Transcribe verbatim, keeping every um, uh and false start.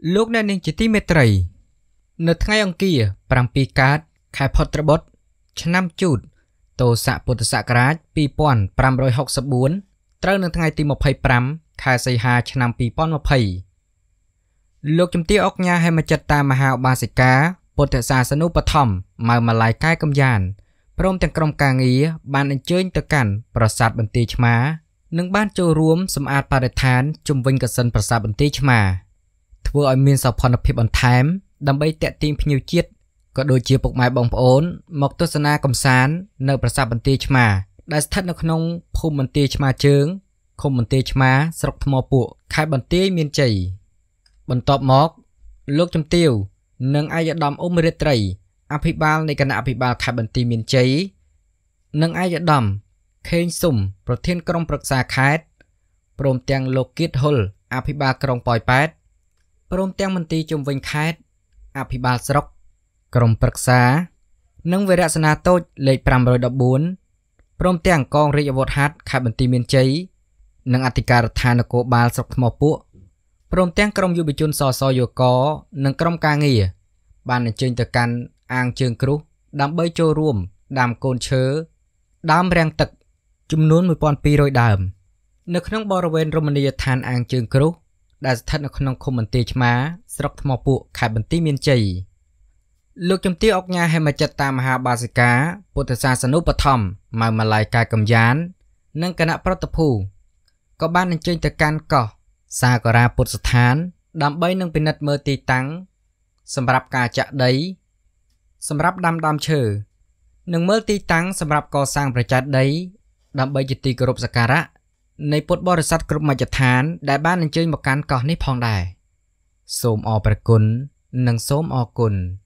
លោកអ្នកនាងជាទីមេត្រីនៅថ្ងៃអង្គារប្រាំពីរកើតខែផុតត្របុត្រឆ្នាំជូតទស័កពុទ្ធសករាជពីរពាន់ប្រាំរយហកសិបបួនត្រូវនៅថ្ងៃទីម្ភៃប្រាំខែសីហាឆ្នាំពីរពាន់ម្ភៃលោកជំទាវអុកញ៉ាហេមចិត្តតាមមហាឧបាសិកាពុទ្ធសាសនូបត្ថម្ភម៉ៅម៉ាឡៃកាយកំយ៉ានព្រមទាំងក្រុមការងារបានអញ្ជើញទៅកាន់ប្រាសាទបន្ទាយឆ្មានិងបានចូលរួមសម្អាតបរិស្ថានជុំវិញកសិនប្រាសាទបន្ទាយឆ្មាធ្វើឲ្យមានសោភ័ណភាពបន្ថែមដើម្បីទាក់ទាញភ្ញៀវជាតិក៏ដូចជាពុកម៉ែបងប្អូនមកទស្សនាកម្សាន្តនៅប្រាសាទបន្ទាយឆ្មាដែលស្ថិតនៅក្នុងភូមិបន្ទាយឆ្មាជើងឃុំបន្ទាយឆ្មាស្រុកថ្មពួកខេត្តបន្ទាយមានជ័យបន្ទាប់មកលោកជំទាវនិងឯកឧត្តមអ៊ុំរាត្រីអភិបាលនៃគណៈអភិបាលខេត្តបន្ទាយមានជ័យនិងឯកឧត្តមខេងស៊ុំប្រធានក្រុមប្រឹក្សាខេត្តព្រមទាំងលោកគៀតហ៊ុលអភិបាលក្រុងប៉ោយប៉ែតព្រមទាំងមន្ត្រីជុំវិញខេត្តអភិបាលស្រុកក្រុមប្រឹក្សានិងវីរៈសេនាតូចលេខប្រាំរយដប់បួនព្រមទាំងកងរាជអាវុធហត្ថខេត្តបន្ទាយមានជ័យនិងអធិការដ្ឋាននគរបាលស្រុកថ្មពួកព្រមទាំងក្រុមយុវជនសសយក និងក្រុមការងារបានអញ្ជើញទៅកាន់អាងជើងគ្រុះដើម្បីចូលរួមដាំកូនឈើដើមរាំងទឹកចំនួនមួយពាន់ពីររយដើមនៅក្នុងបរិវេណរមណីយដ្ឋានអាងជើងគ្រុះដែលស្ថិតនៅក្នុងឃុំបន្ទាយឆ្មាស្រុកថ្មពួកខេត្តបន្ទាយមានជ័យលោកជំទាវអុកញ៉ាហេមចិត្តតាមមហាបាសិកាពុទ្ធសាសនូបត្ថម្ភម៉ៅម៉ាឡៃកាយកំយ៉ាននិងគណៈប្រតិភូក៏បានអញ្ជើញទៅកាន់កោះសាករាពុទ្ធស្ថានដើម្បីនឹងពិនិត្យមើលទីតាំងសម្រាប់ការចាក់ដីសម្រាប់ដាំដើមឈើនិងមើលទីតាំងសម្រាប់កសាងប្រចាទដីដើម្បីជាទីគោរពសក្ការៈនៃពុទ្ធបរិស័ទគ្រប់មជ្ឈដ្ឋានដែលបានអញ្ជើញមកកាន់កោះនេះផងដែរសូមអរព្រគុណនិងសូមអរគុណ